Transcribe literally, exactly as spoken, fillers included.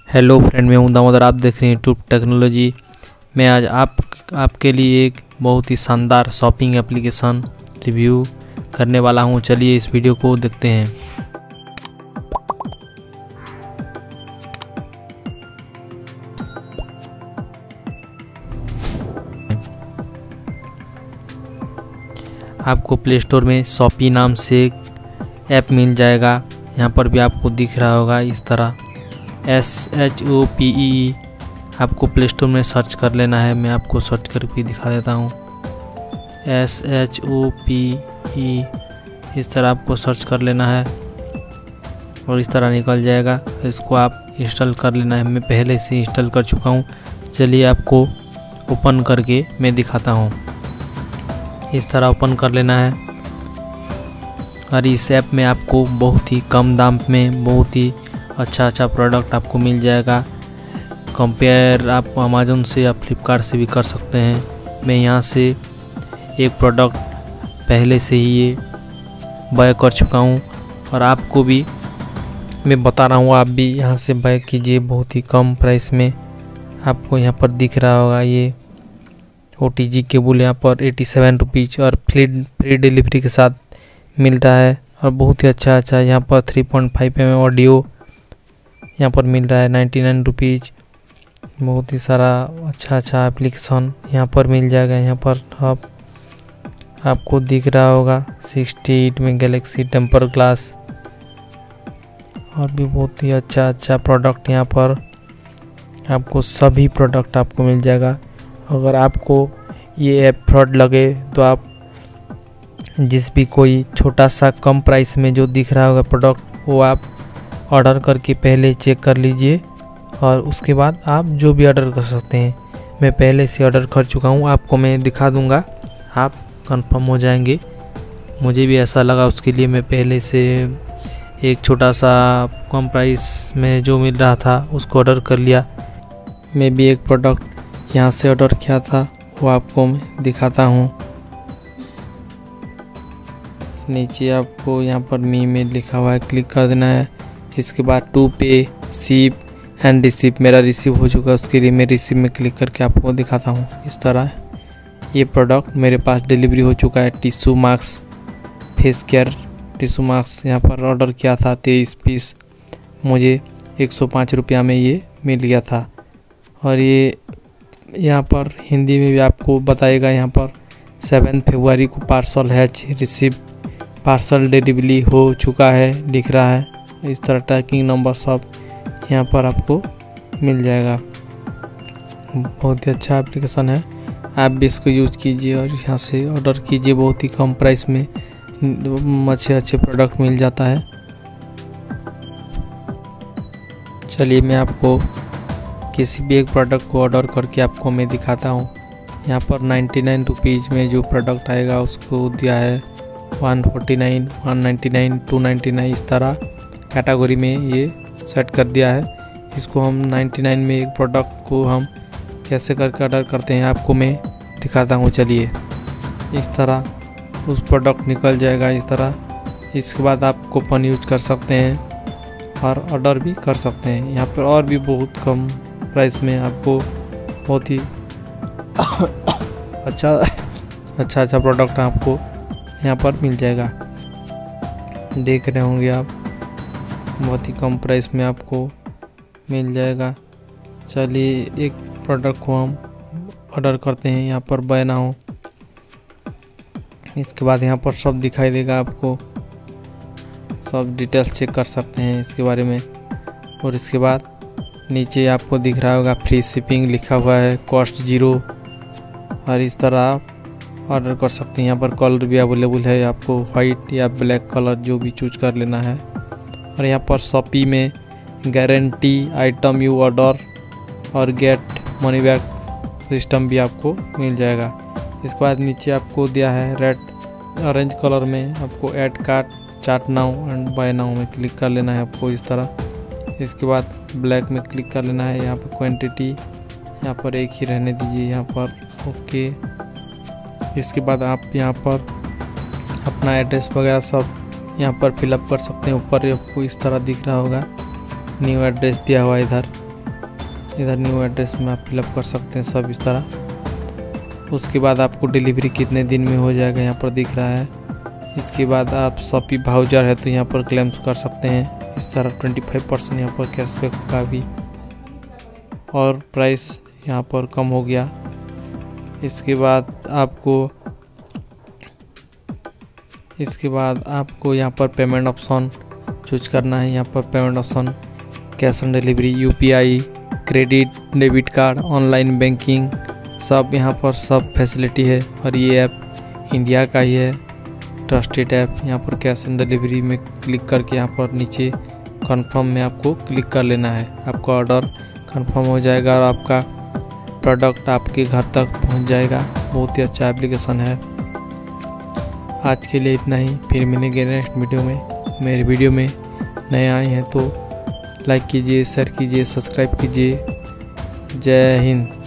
Hello friend, मैं हूं दामोदर। आप देख रहे हैं यूट्यूब टेक्नोलॉजी। मैं आज आप आपके लिए एक बहुत ही शानदार शॉपिंग एप्लीकेशन रिव्यू करने वाला हूं। चलिए इस वीडियो को देखते हैं। आपको प्ले स्टोर में शॉपी नाम से एक ऐप मिल जाएगा। यहाँ पर भी आपको दिख रहा होगा इस तरह S H O P E. आपको प्ले स्टोर में सर्च कर लेना है। मैं आपको सर्च करके दिखा देता हूँ। S H O P E इस तरह आपको सर्च कर लेना है और इस तरह निकल जाएगा। इसको आप इंस्टॉल कर लेना है। मैं पहले से इंस्टॉल कर चुका हूँ। चलिए आपको ओपन करके मैं दिखाता हूँ। इस तरह ओपन कर लेना है और इस ऐप में आपको बहुत ही कम दाम में बहुत ही अच्छा अच्छा प्रोडक्ट आपको मिल जाएगा। कंपेयर आप अमेज़न से या फ्लिपकार्ट से भी कर सकते हैं। मैं यहाँ से एक प्रोडक्ट पहले से ही ये बाय कर चुका हूँ और आपको भी मैं बता रहा हूँ, आप भी यहाँ से बाय कीजिए बहुत ही कम प्राइस में। आपको यहाँ पर दिख रहा होगा ये ओ टी जी केबल यहाँ पर एटी सेवन रुपीज़ और फ्री फ्री डिलीवरी के साथ मिल रहा है। और बहुत ही अच्छा अच्छा यहाँ पर three point five M M audio यहाँ पर मिल रहा है नाइन्टी नाइन रुपीज़। बहुत ही सारा अच्छा अच्छा एप्लीकेशन यहाँ पर मिल जाएगा। यहाँ पर आप आपको दिख रहा होगा सिक्सटी एट में गैलेक्सी टेम्पर ग्लास और भी बहुत ही अच्छा अच्छा प्रोडक्ट यहाँ पर आपको सभी प्रोडक्ट आपको मिल जाएगा। अगर आपको ये ऐप फ्रॉड लगे तो आप जिस भी कोई छोटा सा कम प्राइस में जो दिख रहा होगा प्रोडक्ट वो आप ऑर्डर करके पहले चेक कर लीजिए और उसके बाद आप जो भी ऑर्डर कर सकते हैं। मैं पहले से ऑर्डर कर चुका हूँ, आपको मैं दिखा दूँगा, आप कंफर्म हो जाएंगे। मुझे भी ऐसा लगा, उसके लिए मैं पहले से एक छोटा सा कम प्राइस में जो मिल रहा था उसको ऑर्डर कर लिया। मैं भी एक प्रोडक्ट यहाँ से ऑर्डर किया था, वो आपको मैं दिखाता हूँ। नीचे आपको यहाँ पर मी में लिखा हुआ है, क्लिक कर देना है। इसके बाद to pay ship and receive, मेरा रिसीव हो चुका है, उसके लिए मैं रिसीव में क्लिक करके आपको दिखाता हूँ। इस तरह ये प्रोडक्ट मेरे पास डिलीवरी हो चुका है। Tissue mask, face care tissue mask यहाँ पर ऑर्डर किया था तेईस पीस, मुझे एक सौ पाँच रुपया में ये मिल गया था। और ये यहाँ पर हिंदी में भी आपको बताएगा, यहाँ पर सेवन फरवरी को parcel has receive, parcel delivery हो चुका है लिख रहा है। इस तरह ट्रैकिंग नंबर सब यहाँ पर आपको मिल जाएगा। बहुत ही अच्छा एप्लीकेशन है, आप भी इसको यूज़ कीजिए और यहाँ से ऑर्डर कीजिए। बहुत ही कम प्राइस में अच्छे अच्छे प्रोडक्ट मिल जाता है। चलिए मैं आपको किसी भी एक प्रोडक्ट को ऑर्डर करके आपको मैं दिखाता हूँ। यहाँ पर नाइन्टी नाइन रुपीज़ में जो प्रोडक्ट आएगा उसको दिया है one forty nine, one ninety nine, two ninety nine, इस तरह कैटेगरी में ये सेट कर दिया है। इसको हम नाइन्टी नाइन में एक प्रोडक्ट को हम कैसे करके ऑर्डर करते हैं आपको मैं दिखाता हूँ। चलिए इस तरह उस प्रोडक्ट निकल जाएगा इस तरह। इसके बाद आप कूपन यूज कर सकते हैं और ऑर्डर भी कर सकते हैं। यहाँ पर और भी बहुत कम प्राइस में आपको बहुत ही अच्छा अच्छा अच्छा प्रोडक्ट आपको यहाँ पर मिल जाएगा। देख रहे होंगे आप, बहुत ही कम प्राइस में आपको मिल जाएगा। चलिए एक प्रोडक्ट को हम ऑर्डर करते हैं, यहाँ पर बाय नाउ। इसके बाद यहाँ पर सब दिखाई देगा, आपको सब डिटेल्स चेक कर सकते हैं इसके बारे में। और इसके बाद नीचे आपको दिख रहा होगा फ्री शिपिंग लिखा हुआ है, कॉस्ट ज़ीरो। और इस तरह आप ऑर्डर कर सकते हैं। यहाँ पर कलर भी अवेलेबल है, आपको वाइट या ब्लैक कलर जो भी चूज कर लेना है। और यहाँ पर शॉपी में गारंटी आइटम यू ऑर्डर और गेट मनी बैक सिस्टम भी आपको मिल जाएगा। इसके बाद नीचे आपको दिया है रेड ऑरेंज कलर में, आपको add cart, chart now and buy now में क्लिक कर लेना है आपको इस तरह। इसके बाद ब्लैक में क्लिक कर लेना है। यहाँ पर क्वांटिटी यहाँ पर एक ही रहने दीजिए यहाँ पर, ओके। इसके बाद आप यहाँ पर अपना एड्रेस वगैरह सब यहाँ पर फिलअप कर सकते हैं। ऊपर आपको इस तरह दिख रहा होगा न्यू एड्रेस दिया हुआ इधर, इधर न्यू एड्रेस में आप फिलअप कर सकते हैं सब इस तरह। उसके बाद आपको डिलीवरी कितने दिन में हो जाएगा यहाँ पर दिख रहा है। इसके बाद आप शॉपी वाउचर है तो यहाँ पर क्लेम कर सकते हैं इस तरह। पच्चीस परसेंट यहाँ पर कैशबैक का भी, और प्राइस यहाँ पर कम हो गया। इसके बाद आपको इसके बाद आपको यहाँ पर पेमेंट ऑप्शन चूज करना है। यहाँ पर payment option cash on delivery, UPI, credit, debit card, online banking, सब यहाँ पर सब फैसिलिटी है। और ये ऐप इंडिया का ही है, ट्रस्टेड ऐप। यहाँ पर कैश ऑन डिलीवरी में क्लिक करके यहाँ पर नीचे कंफर्म में आपको क्लिक कर लेना है। आपका ऑर्डर कंफर्म हो जाएगा और आपका प्रोडक्ट आपके घर तक पहुँच जाएगा। बहुत ही अच्छा एप्लीकेशन है। आज के लिए इतना ही, फिर मिलेंगे नेक्स्ट वीडियो में। मेरे वीडियो में नए आए हैं तो लाइक कीजिए, शेयर कीजिए, सब्सक्राइब कीजिए। जय हिंद।